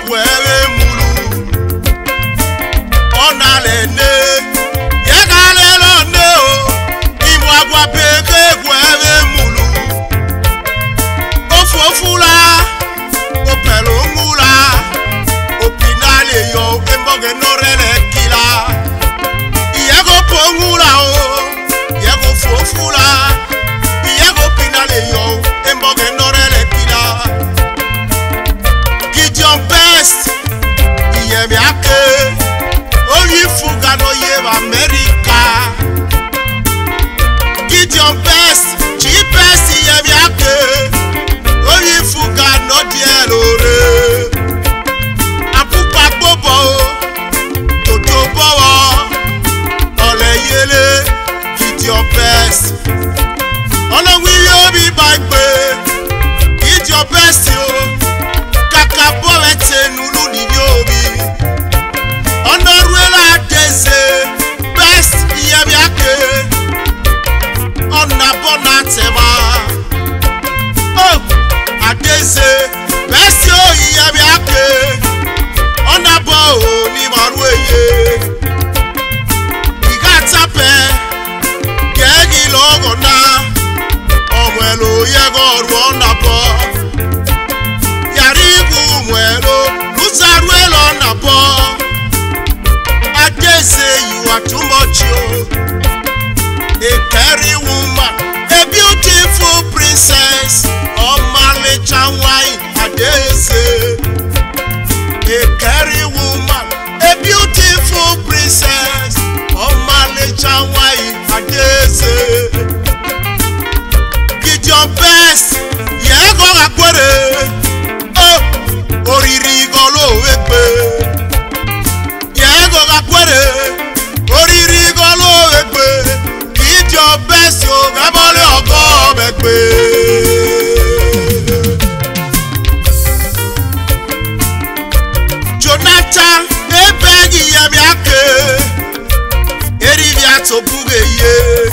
kwere mulu ONALENE yegalelo ne o imwagwa beke kwere mulu ofofula opelongula opinale yo emboge norele kila yego pongula o yego fofula yego pinale yo emboge norele kila Gideon best Iyemeake only fuga no yeva America Gideon best cheapest Iyemeake only fuga no dielore apupa bobo toto bowo oleyele Gideon best ono wi yo bi bagbe Gideon best yo nulu ni yobi onoruela deze best Iyemeake ona bona tema oh adeze best yo Iyemeake ona bo ni marueye igatape kegi logo na omwelo yego ruona bo Mwelo, Lusaruelo Nabo. I dare say you are too much, yo. A carry woman, a beautiful princess. Oh, Marley Chanwai, I dare say. A carry woman, a beautiful princess. Oh, Marley Chanwai, I dare say. Gideon best, yeah, go akwere. Oriri golo egbe yego gakwere oriri golo egbe Gideon best yo gabole ogo begbe Jonathan ebeg Iyemeake erivia to bugeye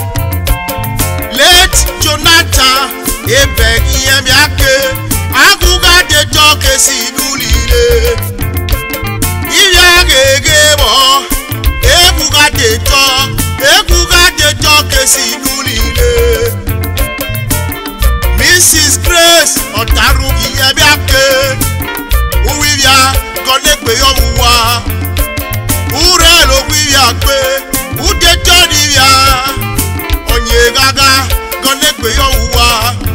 late Jonathan ebeg Iyemeake aguga de talk si nulile Iyemeake bo eguga de talk si nulile Mrs. Grace otaru Iyemeake uwivia konegbe yo wa ure lo wivia pe ude jodi via onye gaga konegbe yo wa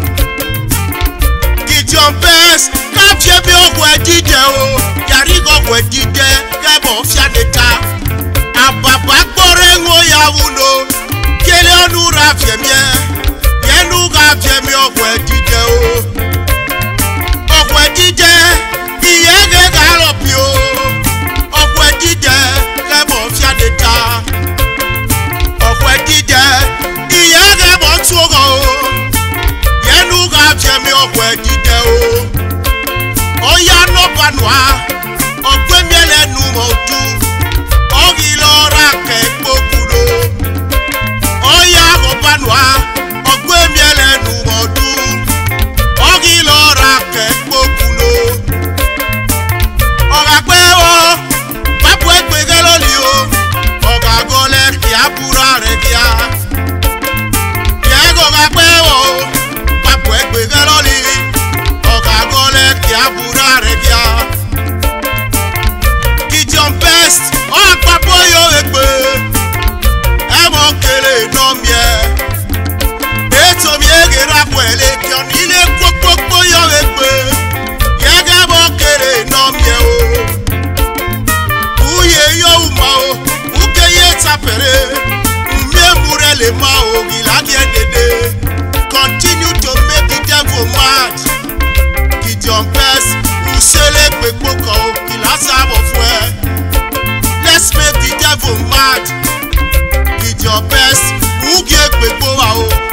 Gideon best kapje bi ogwe dide o yari ogwe dide kebo fiadeta ababa gbore ngo ya wuno kele onura fiemie yenu ga fiemi ogwe dide o ogwe dide iyege galopi o ogwe dide kebo fiadeta ogwe dide iyege bontuogo o yenu ga fiemi ogwe dide o oya no banwa ogwemiele nu modu ogilora ke gboguro oya go banwa ogwemiele nu modu ogilora ke gboguro ogagbe o babu egbege loli o ogagole ki abura re kia yego gagbe o babu egbege loli ogagole ki abura regia Gideon best oh papo yo egbe emo kele no mie eto mi egera kwele ki on ile kokoko yo egbe yege mo kele no mie o uye yo ma o ukeye tapere mie murele ma o gilage dede continue to make the devil mad Gideon best usele pekpoko kilasa bofwe let's make the devil mad Gideon best ugie pekpo wa o